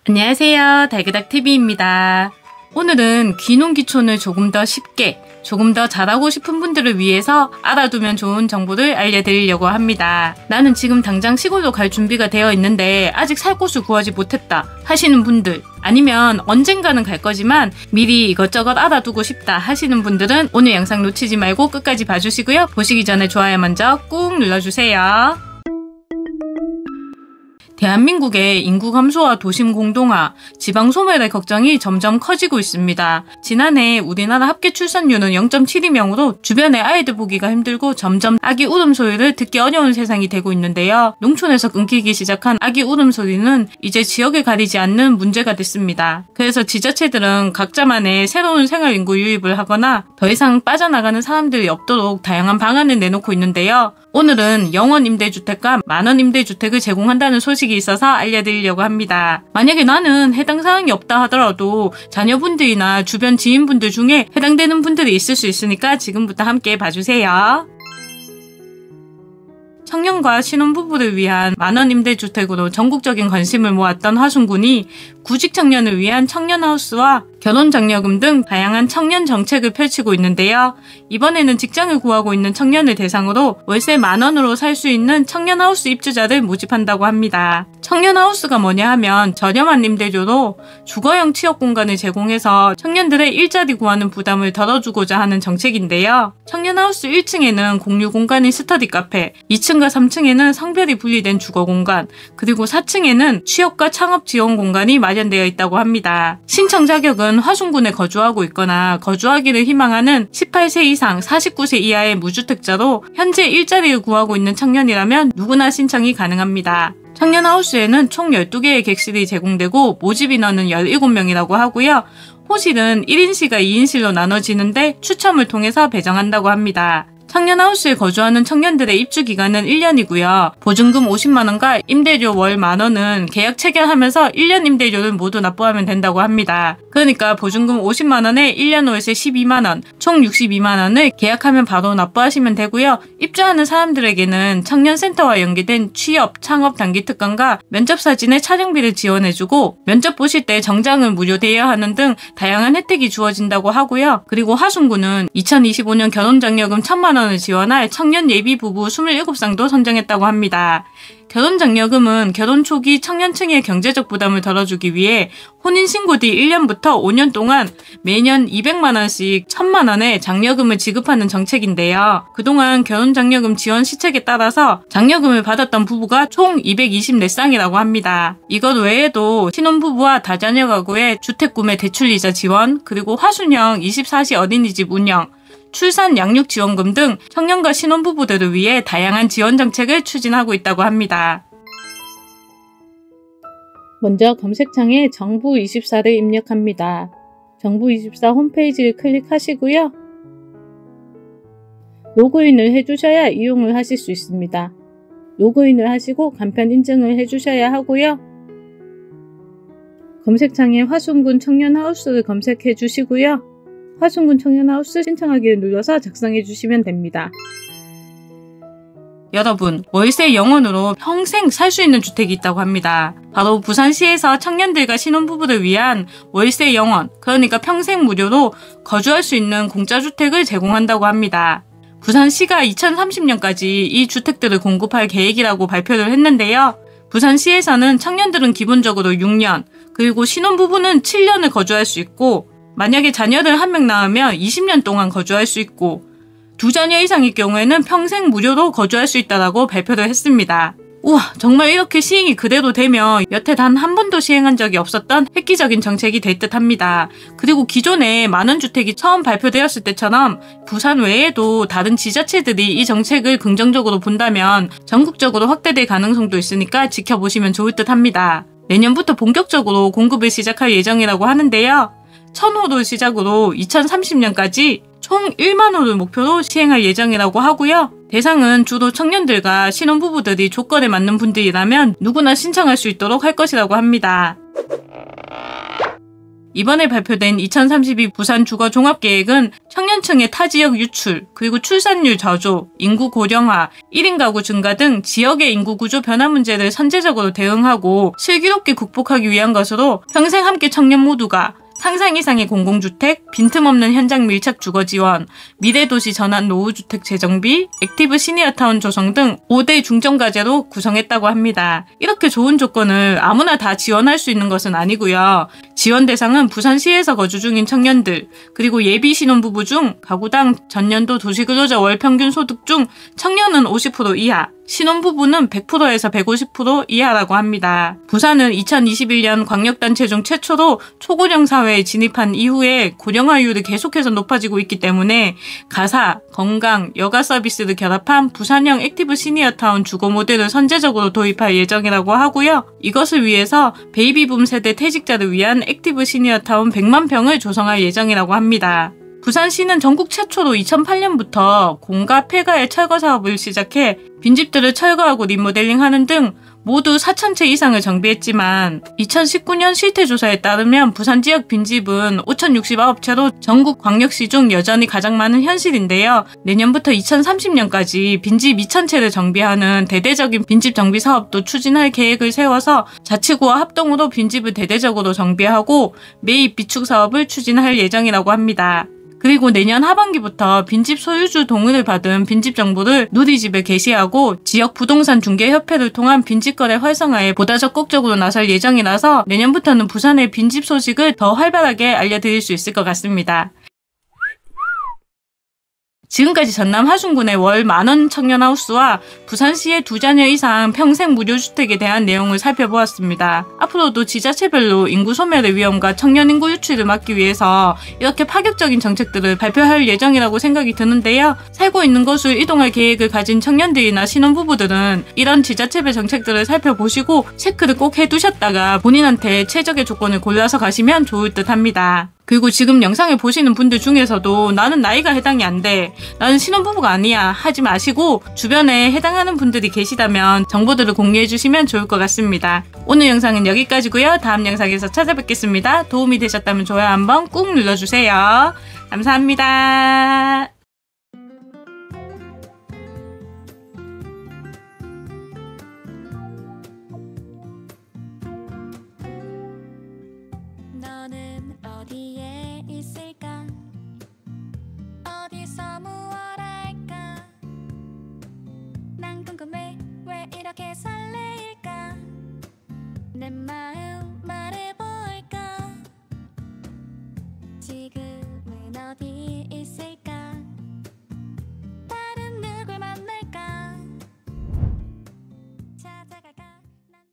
안녕하세요. 달그닥TV입니다. 오늘은 귀농귀촌을 조금 더 쉽게, 조금 더 잘하고 싶은 분들을 위해서 알아두면 좋은 정보를 알려드리려고 합니다. 나는 지금 당장 시골로 갈 준비가 되어 있는데 아직 살 곳을 구하지 못했다 하시는 분들, 아니면 언젠가는 갈 거지만 미리 이것저것 알아두고 싶다 하시는 분들은 오늘 영상 놓치지 말고 끝까지 봐주시고요. 보시기 전에 좋아요 먼저 꾹 눌러주세요. 대한민국의 인구 감소와 도심 공동화, 지방 소멸의 걱정이 점점 커지고 있습니다. 지난해 우리나라 합계 출산율은 0.72명으로 주변의 아이들 보기가 힘들고 점점 아기 울음소리를 듣기 어려운 세상이 되고 있는데요. 농촌에서 끊기기 시작한 아기 울음소리는 이제 지역을 가리지 않는 문제가 됐습니다. 그래서 지자체들은 각자만의 새로운 생활인구 유입을 하거나 더 이상 빠져나가는 사람들이 없도록 다양한 방안을 내놓고 있는데요. 오늘은 영원 임대주택과 만원 임대주택을 제공한다는 소식이 있어서 알려드리려고 합니다. 만약에 나는 해당 사항이 없다 하더라도 자녀분들이나 주변 지인분들 중에 해당되는 분들이 있을 수 있으니까 지금부터 함께 봐주세요. 청년과 신혼부부를 위한 만원 임대주택으로 전국적인 관심을 모았던 화순군이 구직 청년을 위한 청년하우스와 결혼장려금 등 다양한 청년 정책을 펼치고 있는데요. 이번에는 직장을 구하고 있는 청년을 대상으로 월세 만원으로 살 수 있는 청년하우스 입주자를 모집한다고 합니다. 청년하우스가 뭐냐 하면 저렴한 임대료로 주거형 취업 공간을 제공해서 청년들의 일자리 구하는 부담을 덜어주고자 하는 정책인데요. 청년하우스 1층에는 공유 공간인 스터디 카페, 2층과 3층에는 성별이 분리된 주거 공간, 그리고 4층에는 취업과 창업 지원 공간이 마련되어 있다고 합니다. 신청 자격은 화순군에 거주하고 있거나 거주하기를 희망하는 18세 이상 49세 이하의 무주택자로 현재 일자리를 구하고 있는 청년이라면 누구나 신청이 가능합니다. 청년하우스에는 총 12개의 객실이 제공되고 모집 인원은 17명이라고 하고요. 호실은 1인실과 2인실로 나눠지는데 추첨을 통해서 배정한다고 합니다. 청년하우스에 거주하는 청년들의 입주기간은 1년이고요. 보증금 50만원과 임대료 월 만원은 계약 체결하면서 1년 임대료를 모두 납부하면 된다고 합니다. 그러니까 보증금 50만원에 1년 월세 12만원, 총 62만원을 계약하면 바로 납부하시면 되고요. 입주하는 사람들에게는 청년센터와 연계된 취업, 창업 단기 특강과 면접사진의 촬영비를 지원해주고 면접 보실 때 정장을 무료 대여하는 등 다양한 혜택이 주어진다고 하고요. 그리고 화순군은 2025년 결혼장려금 1,000만원 을 지원할 청년 예비 부부 27쌍도 선정했다고 합니다. 결혼장려금은 결혼 초기 청년층의 경제적 부담을 덜어주기 위해 혼인신고 뒤 1년부터 5년 동안 매년 200만원씩 1,000만원의 장려금을 지급하는 정책인데요. 그동안 결혼장려금 지원 시책에 따라서 장려금을 받았던 부부가 총 224쌍이라고 합니다. 이것 외에도 신혼부부와 다자녀 가구의 주택구매 대출이자 지원, 그리고 화순형 24시 어린이집 운영, 출산 양육 지원금 등 청년과 신혼부부들을 위해 다양한 지원 정책을 추진하고 있다고 합니다. 먼저 검색창에 정부24를 입력합니다. 정부24 홈페이지를 클릭하시고요. 로그인을 해주셔야 이용을 하실 수 있습니다. 로그인을 하시고 간편 인증을 해주셔야 하고요. 검색창에 화순군 청년하우스를 검색해 주시고요. 화순군 청년하우스 신청하기를 눌러서 작성해 주시면 됩니다. 여러분, 월세 0원으로 평생 살 수 있는 주택이 있다고 합니다. 바로 부산시에서 청년들과 신혼부부를 위한 월세 0원, 그러니까 평생 무료로 거주할 수 있는 공짜주택을 제공한다고 합니다. 부산시가 2030년까지 이 주택들을 공급할 계획이라고 발표를 했는데요. 부산시에서는 청년들은 기본적으로 6년, 그리고 신혼부부는 7년을 거주할 수 있고, 만약에 자녀를 1명 낳으면 20년 동안 거주할 수 있고 2자녀 이상일 경우에는 평생 무료로 거주할 수 있다고 발표를 했습니다. 우와, 정말 이렇게 시행이 그대로 되면 여태 단 한 번도 시행한 적이 없었던 획기적인 정책이 될 듯합니다. 그리고 기존에 만원주택이 처음 발표되었을 때처럼 부산 외에도 다른 지자체들이 이 정책을 긍정적으로 본다면 전국적으로 확대될 가능성도 있으니까 지켜보시면 좋을 듯합니다. 내년부터 본격적으로 공급을 시작할 예정이라고 하는데요. 1,000호를 시작으로 2030년까지 총 1만호를 목표로 시행할 예정이라고 하고요. 대상은 주로 청년들과 신혼부부들이 조건에 맞는 분들이라면 누구나 신청할 수 있도록 할 것이라고 합니다. 이번에 발표된 2032 부산 주거 종합계획은 청년층의 타지역 유출, 그리고 출산율 저조, 인구 고령화, 1인 가구 증가 등 지역의 인구 구조 변화 문제를 선제적으로 대응하고 슬기롭게 극복하기 위한 것으로 평생 함께 청년 모두가 상상 이상의 공공주택, 빈틈없는 현장 밀착 주거 지원, 미래도시 전환 노후주택 재정비, 액티브 시니어타운 조성 등 5대 중점과제로 구성했다고 합니다. 이렇게 좋은 조건을 아무나 다 지원할 수 있는 것은 아니고요. 지원 대상은 부산시에서 거주 중인 청년들, 그리고 예비 신혼부부 중 가구당 전년도 도시근로자 월평균 소득 중 청년은 50% 이하, 신혼부부는 100%에서 150% 이하라고 합니다. 부산은 2021년 광역단체 중 최초로 초고령 사회에 진입한 이후에 고령화율이 계속해서 높아지고 있기 때문에 가사, 건강, 여가 서비스를 결합한 부산형 액티브 시니어타운 주거 모델을 선제적으로 도입할 예정이라고 하고요. 이것을 위해서 베이비붐 세대 퇴직자를 위한 액티브 시니어타운 100만 평을 조성할 예정이라고 합니다. 부산시는 전국 최초로 2008년부터 공가 폐가의 철거 사업을 시작해 빈집들을 철거하고 리모델링하는 등 모두 4,000채 이상을 정비했지만 2019년 실태조사에 따르면 부산 지역 빈집은 5,069채로 전국 광역시 중 여전히 가장 많은 현실인데요. 내년부터 2030년까지 빈집 2,000채를 정비하는 대대적인 빈집 정비 사업도 추진할 계획을 세워서 자치구와 합동으로 빈집을 대대적으로 정비하고 매입 비축 사업을 추진할 예정이라고 합니다. 그리고 내년 하반기부터 빈집 소유주 동의를 받은 빈집 정보를 누리집에 게시하고 지역 부동산 중개협회를 통한 빈집 거래 활성화에 보다 적극적으로 나설 예정이라서 내년부터는 부산의 빈집 소식을 더 활발하게 알려드릴 수 있을 것 같습니다. 지금까지 전남 하순군의 월 만원 청년하우스와 부산시의 2자녀 이상 평생 무료주택에 대한 내용을 살펴보았습니다. 앞으로도 지자체별로 인구 소멸의 위험과 청년 인구 유출을 막기 위해서 이렇게 파격적인 정책들을 발표할 예정이라고 생각이 드는데요. 살고 있는 곳을 이동할 계획을 가진 청년들이나 신혼부부들은 이런 지자체별 정책들을 살펴보시고 체크를 꼭 해두셨다가 본인한테 최적의 조건을 골라서 가시면 좋을 듯 합니다. 그리고 지금 영상을 보시는 분들 중에서도 나는 나이가 해당이 안 돼, 나는 신혼부부가 아니야 하지 마시고 주변에 해당하는 분들이 계시다면 정보들을 공유해 주시면 좋을 것 같습니다. 오늘 영상은 여기까지고요. 다음 영상에서 찾아뵙겠습니다. 도움이 되셨다면 좋아요 한번 꾹 눌러주세요. 감사합니다. 너는 어디에 있을까? 어디서 무얼 할까? 난 궁금해, 왜 이렇게 설레일까? 내 마음